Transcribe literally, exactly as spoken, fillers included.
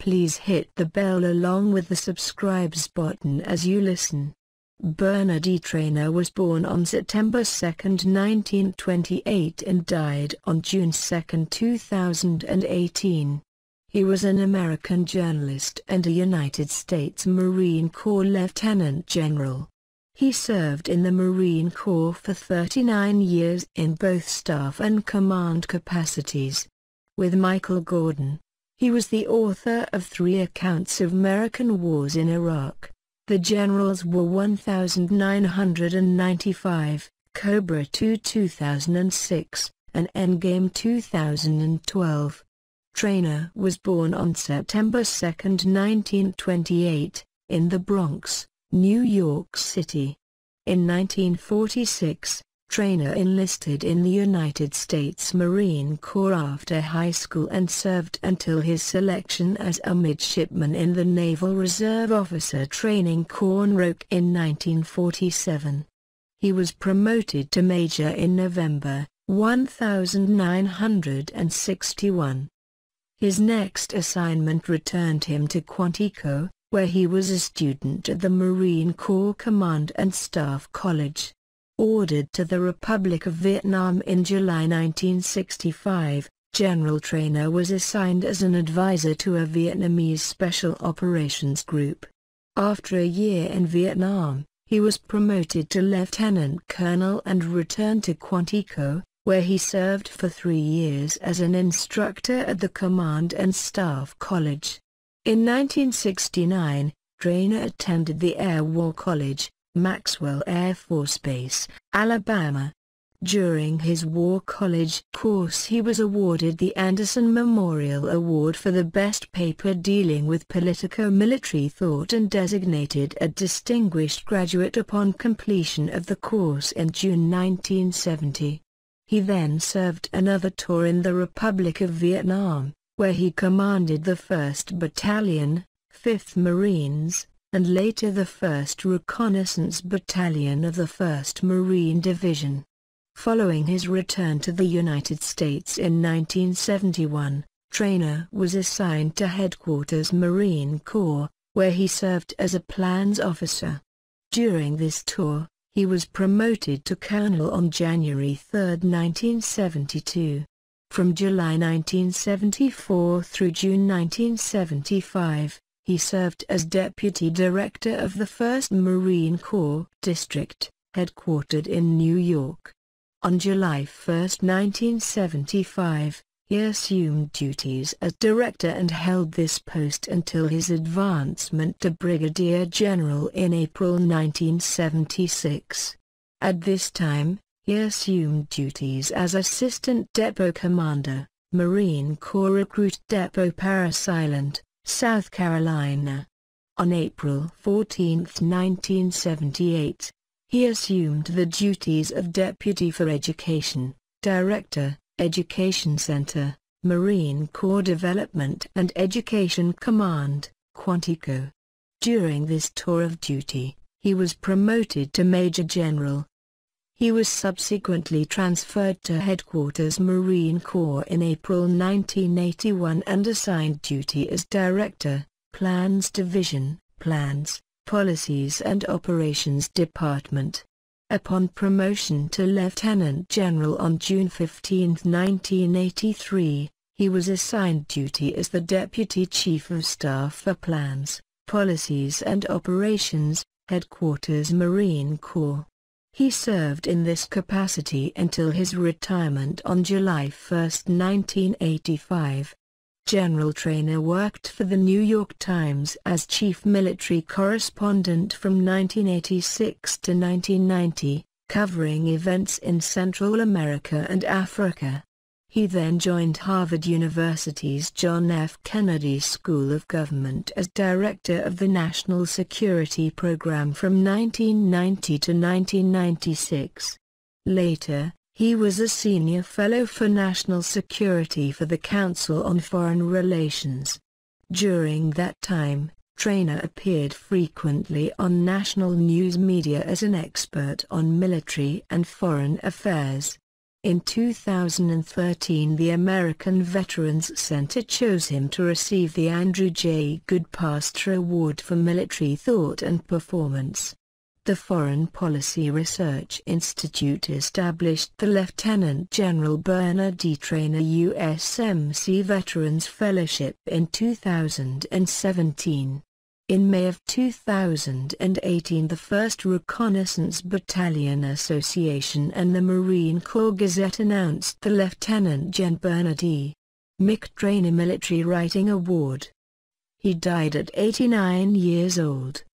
Please hit the bell along with the subscribes button as you listen. Bernard E Trainor was born on September second nineteen twenty-eight and died on June second two thousand eighteen. He was an American journalist and a United States Marine Corps Lieutenant General. He served in the Marine Corps for thirty-nine years in both staff and command capacities. With Michael Gordon, he was the author of three accounts of American wars in Iraq: The General's War nineteen ninety-five, Cobra two two thousand six, and Endgame two thousand twelve. Trainor was born on September second nineteen twenty-eight, in the Bronx, New York City. In nineteen forty-six, Trainor enlisted in the United States Marine Corps after high school and served until his selection as a midshipman in the Naval Reserve Officer Training Corps in nineteen forty-seven. He was promoted to major in November nineteen sixty-one. His next assignment returned him to Quantico, where he was a student at the Marine Corps Command and Staff College. Ordered to the Republic of Vietnam in July nineteen sixty-five, General Trainor was assigned as an advisor to a Vietnamese Special Operations Group. After a year in Vietnam, he was promoted to lieutenant colonel and returned to Quantico, where he served for three years as an instructor at the Command and Staff College. In nineteen sixty-nine, Trainor attended the Air War College, Maxwell Air Force Base, Alabama. During his War College course he was awarded the Anderson Memorial Award for the best paper dealing with politico-military thought and designated a distinguished graduate upon completion of the course in June nineteen seventy. He then served another tour in the Republic of Vietnam, where he commanded the first Battalion, fifth Marines, and later the first Reconnaissance Battalion of the first Marine Division. Following his return to the United States in nineteen seventy-one, Trainor was assigned to Headquarters Marine Corps, where he served as a plans officer. During this tour, he was promoted to colonel on January third nineteen seventy-two. From July nineteen seventy-four through June nineteen seventy-five, he served as Deputy Director of the first Marine Corps District, headquartered in New York. On July first nineteen seventy-five, he assumed duties as Director and held this post until his advancement to Brigadier General in April nineteen seventy-six. At this time, he assumed duties as Assistant Depot Commander, Marine Corps Recruit Depot Parris Island, South Carolina. On April fourteenth nineteen seventy-eight, he assumed the duties of Deputy for Education, Director, Education Center, Marine Corps Development and Education Command, Quantico. During this tour of duty, he was promoted to Major General. He was subsequently transferred to Headquarters Marine Corps in April nineteen eighty-one and assigned duty as Director, Plans Division, Plans, Policies and Operations Department. Upon promotion to Lieutenant General on June fifteenth nineteen eighty-three, he was assigned duty as the Deputy Chief of Staff for Plans, Policies and Operations, Headquarters Marine Corps. He served in this capacity until his retirement on July first nineteen eighty-five. General Trainor worked for the New York Times as chief military correspondent from nineteen eighty-six to nineteen ninety, covering events in Central America and Africa. He then joined Harvard University's John F. Kennedy School of Government as Director of the National Security Program from nineteen ninety to nineteen ninety-six. Later, he was a Senior Fellow for National Security for the Council on Foreign Relations. During that time, Trainor appeared frequently on national news media as an expert on military and foreign affairs. In two thousand thirteen, the American Veterans Center chose him to receive the Andrew J. Goodpaster Award for Military Thought and Performance. The Foreign Policy Research Institute established the Lieutenant General Bernard E Trainor U S M C Veterans Fellowship in two thousand seventeen. In May of two thousand eighteen, the first Reconnaissance Battalion Association and the Marine Corps Gazette announced the Lieutenant Gen Bernard E. Trainor Military Writing Award. He died at eighty-nine years old.